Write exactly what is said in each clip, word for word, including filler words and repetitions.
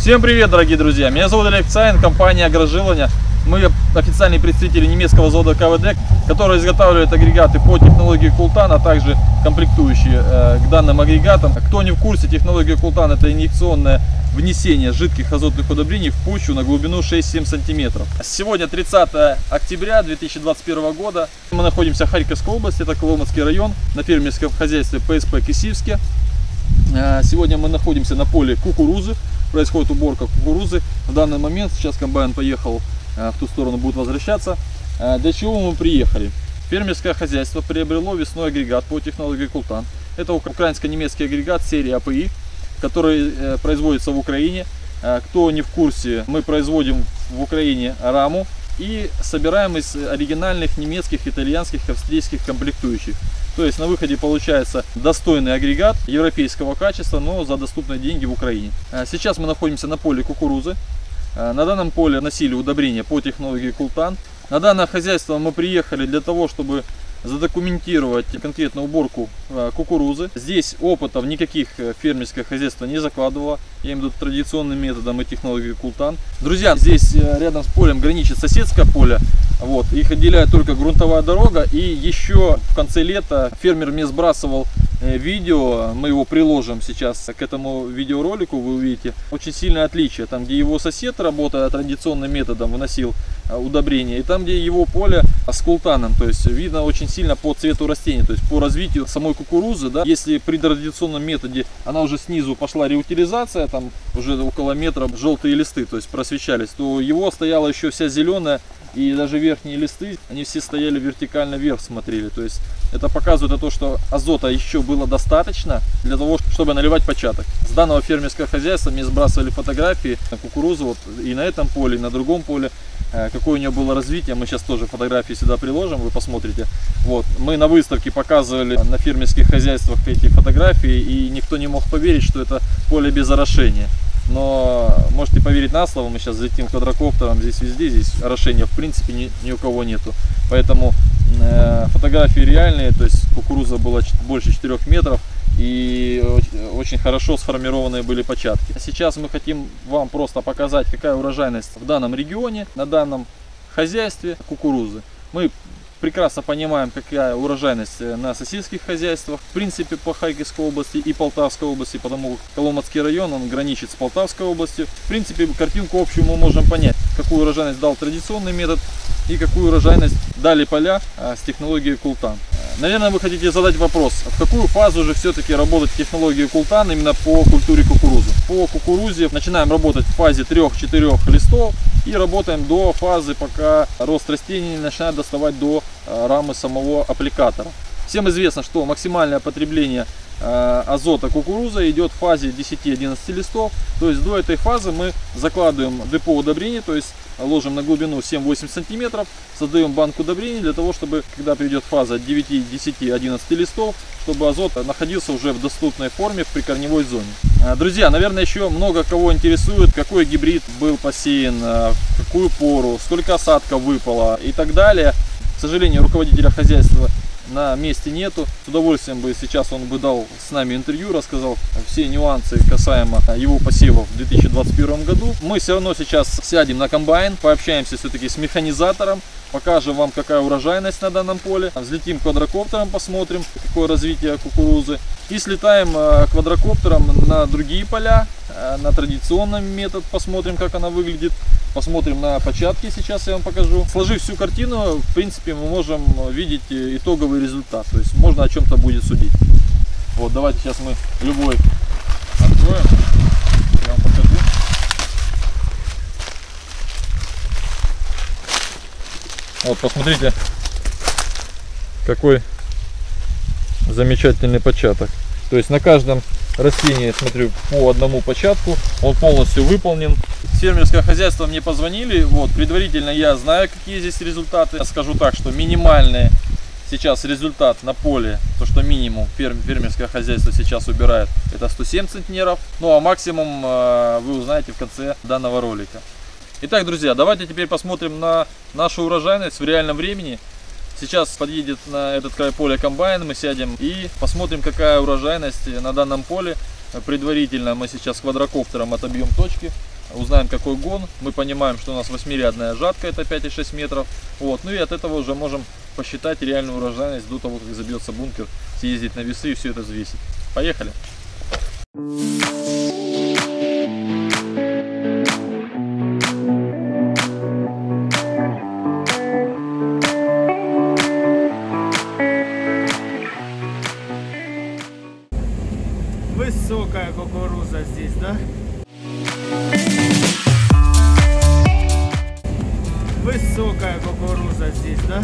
Всем привет, дорогие друзья! Меня зовут Олег Цаин, компания Агрожиловня. Мы официальные представители немецкого завода КВД, который изготавливает агрегаты по технологии Култан, а также комплектующие э, к данным агрегатам. Кто не в курсе, технология Култан — это инъекционное внесение жидких азотных удобрений в почву на глубину шесть-семь сантиметров. Сегодня тридцатое октября две тысячи двадцать первого года. Мы находимся в Харьковской области, это Коломенский район, на фермерском хозяйстве ПСП Кисивске. Сегодня мы находимся на поле кукурузы. Происходит уборка кукурузы. В данный момент сейчас комбайн поехал в ту сторону, будет возвращаться. Для чего мы приехали? Фермерское хозяйство приобрело весной агрегат по технологии Култан. Это украинско-немецкий агрегат серии АПИ, который производится в Украине. Кто не в курсе, мы производим в Украине раму и собираем из оригинальных немецких, итальянских, австрийских комплектующих. То есть на выходе получается достойный агрегат европейского качества, но за доступные деньги в Украине. Сейчас мы находимся на поле кукурузы. На данном поле носили удобрения по технологии Култан. На данное хозяйство мы приехали для того, чтобы задокументировать конкретно уборку кукурузы. Здесь опытов никаких фермерское хозяйство не закладывало. Я имею в виду традиционным методом и технологией Култан. Друзья, здесь рядом с полем граничит соседское поле. Вот, их отделяет только грунтовая дорога. И еще в конце лета фермер мне сбрасывал видео, мы его приложим сейчас к этому видеоролику, вы увидите очень сильное отличие. Там, где его сосед, работая традиционным методом, вносил удобрения, и там, где его поле с култаном, то есть видно очень сильно по цвету растения, то есть по развитию самой кукурузы, да. Если при традиционном методе она уже снизу пошла реутилизация, там уже около метра желтые листы, то есть просвещались, то его стояла еще вся зеленая, и даже верхние листы, они все стояли вертикально вверх, смотрели. То есть это показывает то, что азота еще было достаточно для того, чтобы наливать початок. С данного фермерского хозяйства мне сбрасывали фотографии на кукурузу, вот и на этом поле, и на другом поле, какое у нее было развитие. Мы сейчас тоже фотографии сюда приложим, вы посмотрите. Вот, мы на выставке показывали на фермерских хозяйствах эти фотографии, и никто не мог поверить, что это поле без орошения. Но можете поверить на слово, мы сейчас залетим квадрокоптером, здесь везде, здесь орошения в принципе ни, ни у кого нету. Поэтому э, фотографии реальные, то есть кукуруза была больше четырёх метров и очень хорошо сформированные были початки. Сейчас мы хотим вам просто показать, какая урожайность в данном регионе, на данном хозяйстве кукурузы. Мы прекрасно понимаем, какая урожайность на соседских хозяйствах, в принципе, по Харьковской области и Полтавской области, потому как Коломенский район, он граничит с Полтавской областью. В принципе, картинку общую мы можем понять, какую урожайность дал традиционный метод и какую урожайность дали поля с технологией Култан. Наверное, вы хотите задать вопрос, в какую фазу же все-таки работать технологию Култан именно по культуре кукурузы. По кукурузе начинаем работать в фазе трёх-четырёх листов и работаем до фазы, пока рост растений начинает доставать до рамы самого аппликатора. Всем известно, что максимальное потребление азота кукуруза идет в фазе десяти-одиннадцати листов. То есть до этой фазы мы закладываем депо удобрений, то есть ложим на глубину семь-восемь сантиметров, создаем банк удобрений для того, чтобы, когда придет фаза девяти, десяти, одиннадцати листов, чтобы азот находился уже в доступной форме в прикорневой зоне. Друзья, наверное, еще много кого интересует, какой гибрид был посеян, в какую пору, сколько осадка выпало и так далее. К сожалению, руководителя хозяйства на месте нету. С удовольствием бы сейчас он бы дал с нами интервью, рассказал все нюансы касаемо его посевов в две тысячи двадцать первом году. Мы все равно сейчас сядем на комбайн, пообщаемся все-таки с механизатором, покажем вам, какая урожайность на данном поле, взлетим квадрокоптером, посмотрим, какое развитие кукурузы, и слетаем квадрокоптером на другие поля, на традиционный метод, посмотрим, как она выглядит. Посмотрим на початки, сейчас я вам покажу. Сложив всю картину, в принципе, мы можем видеть итоговый результат. То есть можно о чем-то будет судить. Вот, давайте сейчас мы любой откроем. Я вам покажу. Вот, посмотрите, какой замечательный початок. То есть на каждом растении, смотрю, по одному початку, он полностью выполнен. Фермерское хозяйство мне позвонили, вот, предварительно я знаю, какие здесь результаты. Я скажу так, что минимальный сейчас результат на поле, то что минимум ферм, фермерское хозяйство сейчас убирает, это сто семь центнеров. Ну а максимум э, вы узнаете в конце данного ролика. Итак, друзья, давайте теперь посмотрим на нашу урожайность в реальном времени. Сейчас подъедет на этот край поля комбайн, мы сядем и посмотрим, какая урожайность на данном поле. Предварительно мы сейчас квадрокоптером отобьем точки, узнаем, какой гон. Мы понимаем, что у нас восьмирядная жатка, это пять и шесть метров. Вот. Ну и от этого уже можем посчитать реальную урожайность до того, как забьется бункер, съездить на весы и все это взвесить. Поехали! Высокая кукуруза здесь, да? Высокая кукуруза здесь, да?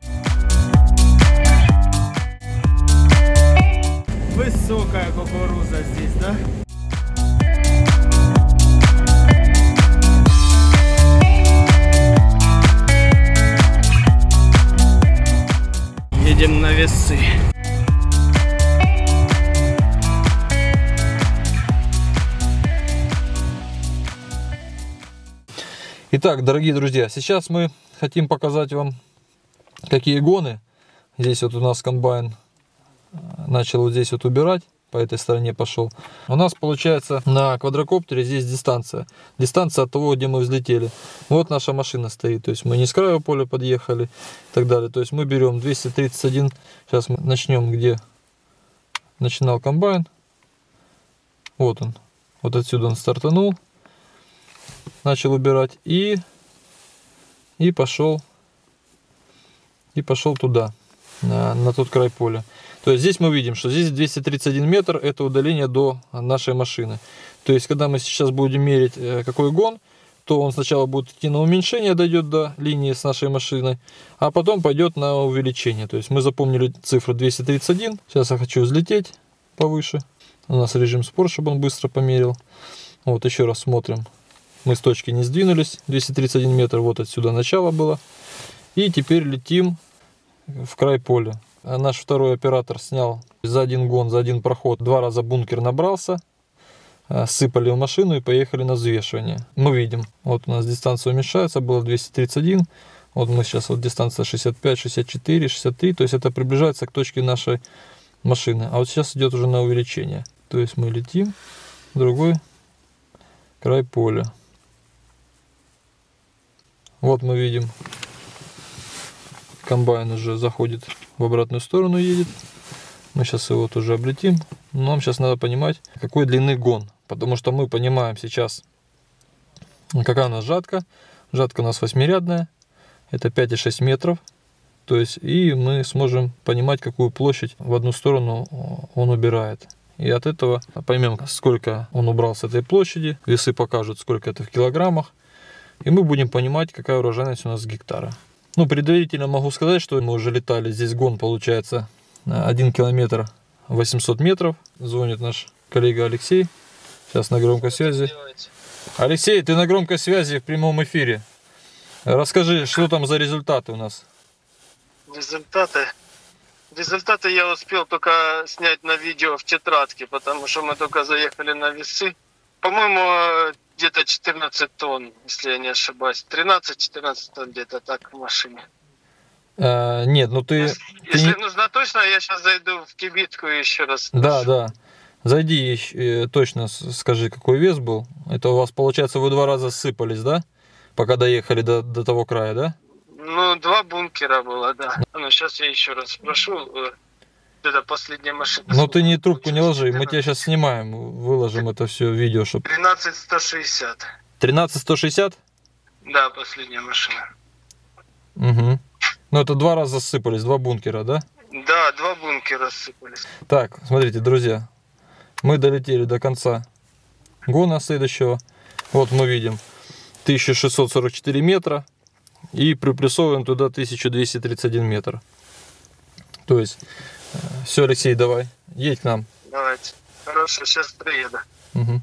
Высокая кукуруза здесь, да? Едем на весы. Итак, дорогие друзья, сейчас мы хотим показать вам, какие гоны. Здесь вот у нас комбайн начал вот здесь вот убирать, по этой стороне пошел. У нас получается на квадрокоптере здесь дистанция. Дистанция от того, где мы взлетели. Вот наша машина стоит, то есть мы не с краю поля подъехали и так далее. То есть мы берем двести тридцать один, сейчас мы начнем, где начинал комбайн. Вот он, вот отсюда он стартанул. Начал убирать и и пошел и пошел туда, на, на тот край поля. То есть здесь мы видим, что здесь двести тридцать один метр, это удаление до нашей машины. То есть когда мы сейчас будем мерить, какой гон, то он сначала будет идти на уменьшение, дойдет до линии с нашей машиной, а потом пойдет на увеличение. То есть мы запомнили цифру двести тридцать один. Сейчас я хочу взлететь повыше. У нас режим спорт, чтобы он быстро померил. Вот еще раз смотрим. Мы с точки не сдвинулись, двести тридцать один метр, вот отсюда начало было. И теперь летим в край поля. А наш второй оператор снял за один гон, за один проход, два раза бункер набрался. Сыпали в машину и поехали на взвешивание. Мы видим, вот у нас дистанция уменьшается, было двести тридцать один. Вот мы сейчас, вот дистанция шестьдесят пять, шестьдесят четыре, шестьдесят три. То есть это приближается к точке нашей машины. А вот сейчас идет уже на увеличение. То есть мы летим в другой край поля. Вот мы видим, комбайн уже заходит в обратную сторону, едет. Мы сейчас его тоже облетим. Но нам сейчас надо понимать, какой длины гон. Потому что мы понимаем сейчас, какая у нас жатка. Жатка у нас восьмирядная. Это пять и шесть метров. То есть, и мы сможем понимать, какую площадь в одну сторону он убирает. И от этого поймем, сколько он убрал с этой площади. Весы покажут, сколько это в килограммах. И мы будем понимать, какая урожайность у нас с гектара. Ну, предварительно могу сказать, что мы уже летали. Здесь гон получается один километр восемьсот метров. Звонит наш коллега Алексей. Сейчас на громкой связи. Алексей, ты на громкой связи в прямом эфире. Расскажи, что там за результаты у нас? Результаты? Результаты я успел только снять на видео в тетрадке, потому что мы только заехали на весы. По-моему, где-то четырнадцать тонн, если я не ошибаюсь. тринадцать-четырнадцать тонн где-то так в машине. А, нет, ну ты... Если, ты если не... нужно точно, я сейчас зайду в кибитку и еще раз. Да, спрошу. да. Зайди и точно скажи, какой вес был. Это у вас, получается, вы два раза сыпались, да? Пока доехали до, до того края, да? Ну, два бункера было, да. Ну, сейчас я еще раз спрошу. Это последняя машина. Ну ты не трубку не ложи, мы тебя сейчас снимаем, выложим это все видео, чтобы... тринадцать сто шестьдесят. тринадцать сто шестьдесят? Да, последняя машина. Угу. Ну это два раза сыпались, два бункера, да? Да, два бункера сыпались. Так, смотрите, друзья, мы долетели до конца гона следующего. Вот мы видим тысяча шестьсот сорок четыре метра и приплюсовываем туда тысяча двести тридцать один метр. То есть... Все, Алексей, давай, едь к нам. Давайте. Хорошо, сейчас приеду. Угу.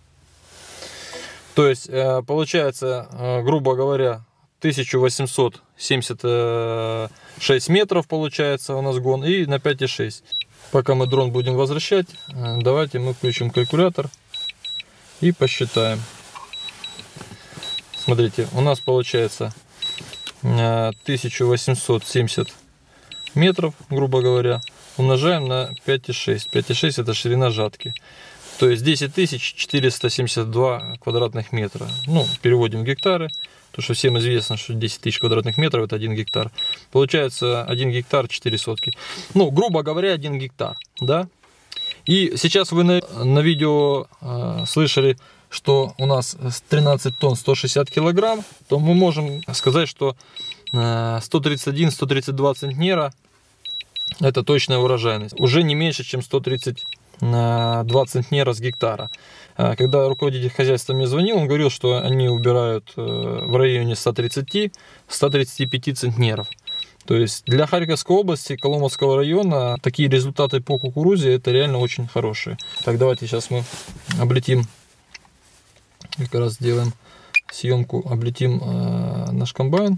То есть, получается, грубо говоря, тысяча восемьсот семьдесят шесть метров получается у нас гон и на пять и шесть. Пока мы дрон будем возвращать, давайте мы включим калькулятор и посчитаем. Смотрите, у нас получается тысяча восемьсот семьдесят метров, грубо говоря, умножаем на пять и шесть. пять и шесть это ширина жатки. То есть десять тысяч четыреста семьдесят два квадратных метра. Ну, переводим в гектары. Потому что всем известно, что десять тысяч квадратных метров это один гектар. Получается один гектар четыре сотки. Ну, грубо говоря, один гектар. Да? И сейчас вы на, на видео э, слышали, что у нас тринадцать тонн сто шестьдесят килограмм. То мы можем сказать, что э, сто тридцать один — сто тридцать два центнера это точная урожайность. Уже не меньше, чем сто тридцать два центнера с гектара. Когда руководитель хозяйства мне звонил, он говорил, что они убирают в районе ста тридцати — ста тридцати пяти центнеров. То есть для Харьковской области, Коломенского района такие результаты по кукурузе это реально очень хорошие. Так, давайте сейчас мы облетим, как раз сделаем съемку, облетим э, наш комбайн.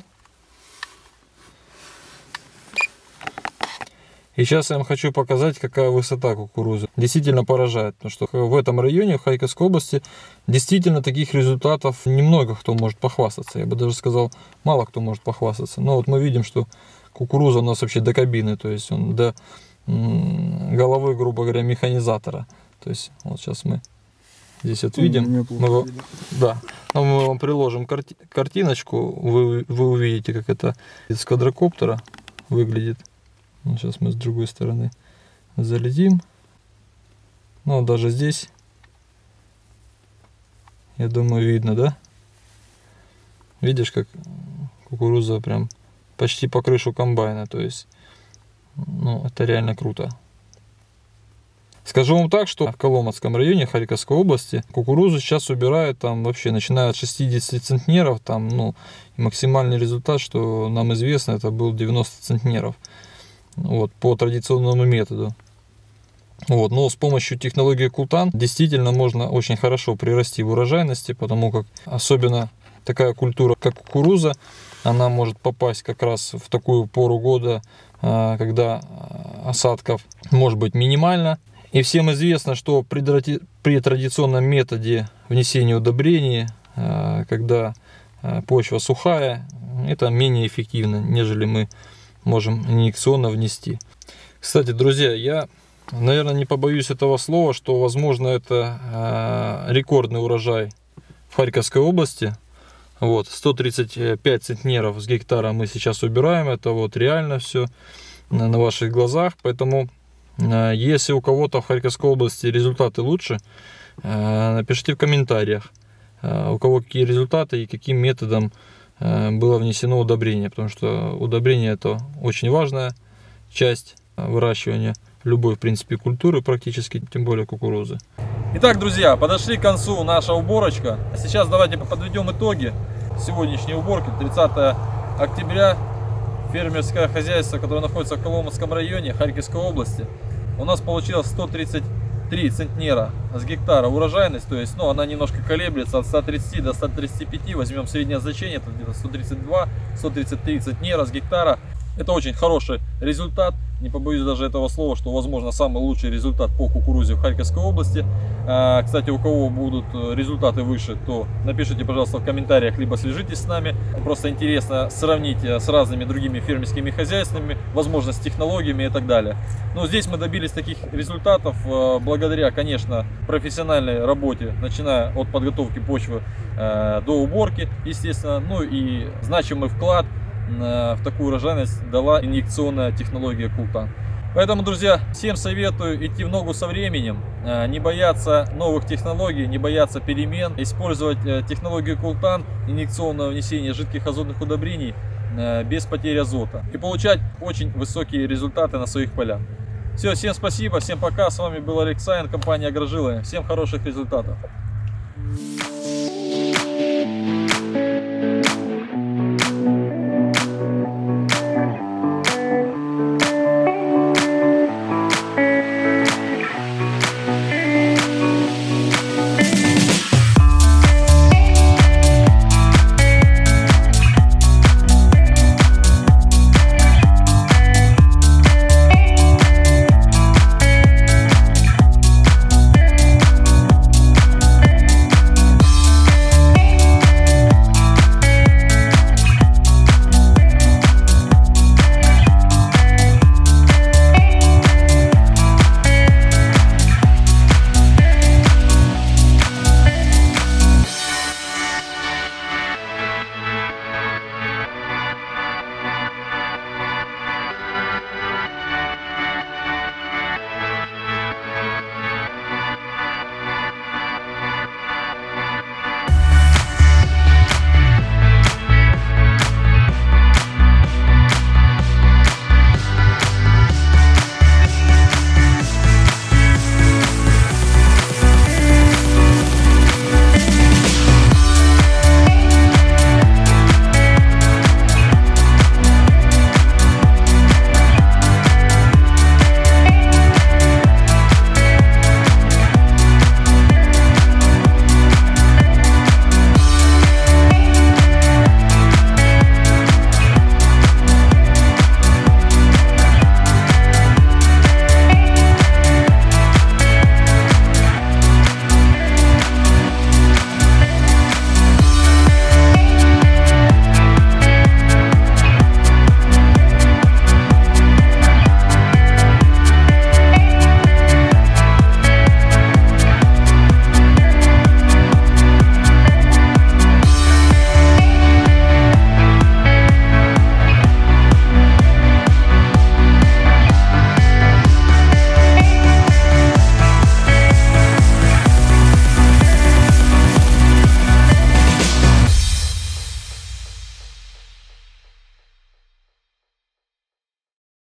И сейчас я вам хочу показать, какая высота кукурузы. Действительно поражает, потому что в этом районе, в Харьковской области, действительно таких результатов немного кто может похвастаться. Я бы даже сказал, мало кто может похвастаться. Но вот мы видим, что кукуруза у нас вообще до кабины, то есть он до головы, грубо говоря, механизатора. То есть вот сейчас мы здесь вот видим. Мы, да, мы вам приложим карти картиночку, вы, вы увидите, как это из квадрокоптера выглядит. Сейчас мы с другой стороны залетим. Ну, даже здесь, я думаю, видно, да? Видишь, как кукуруза прям почти по крышу комбайна. То есть, ну, это реально круто. Скажу вам так, что в Коломенском районе Харьковской области кукурузу сейчас убирают там вообще начиная от шестидесяти центнеров. Там, ну, максимальный результат, что нам известно, это был девяносто центнеров. Вот, по традиционному методу. Вот, но с помощью технологии Култан действительно можно очень хорошо прирасти в урожайности, потому как особенно такая культура, как кукуруза, она может попасть как раз в такую пору года, когда осадков может быть минимально. И всем известно, что при, при традиционном методе внесения удобрений, когда почва сухая, это менее эффективно, нежели мы можем инъекционно внести. Кстати, друзья, я, наверное, не побоюсь этого слова, что, возможно, это э, рекордный урожай в Харьковской области. Вот, сто тридцать пять центнеров с гектара мы сейчас убираем. Это вот реально все на, на ваших глазах. Поэтому, э, если у кого-то в Харьковской области результаты лучше, э, напишите в комментариях, э, у кого какие результаты и каким методом было внесено удобрение, потому что удобрение это очень важная часть выращивания любой, в принципе, культуры практически, тем более кукурузы. Итак, друзья, подошли к концу наша уборочка. Сейчас давайте подведем итоги сегодняшней уборки. тридцатое октября, фермерское хозяйство, которое находится в Коломенском районе Харьковской области. У нас получилось сто тридцать три центнера с гектара урожайность, то есть, ну, она немножко колеблется от ста тридцати до ста тридцати пяти, возьмем среднее значение, это где-то сто тридцать два — сто тридцать три центнера с гектара. Это очень хороший результат, не побоюсь даже этого слова, что, возможно, самый лучший результат по кукурузе в Харьковской области. Кстати, у кого будут результаты выше, то напишите, пожалуйста, в комментариях, либо свяжитесь с нами. Просто интересно сравнить с разными другими фермерскими хозяйствами, возможно, с технологиями и так далее. Но здесь мы добились таких результатов благодаря, конечно, профессиональной работе, начиная от подготовки почвы до уборки, естественно, ну и значимый вклад в такую урожайность дала инъекционная технология Култан. Поэтому, друзья, всем советую идти в ногу со временем, не бояться новых технологий, не бояться перемен, использовать технологию Култан, инъекционное внесение жидких азотных удобрений без потери азота и получать очень высокие результаты на своих полях. Все, всем спасибо, всем пока, с вами был Александр, компания Агрожило. Всем хороших результатов.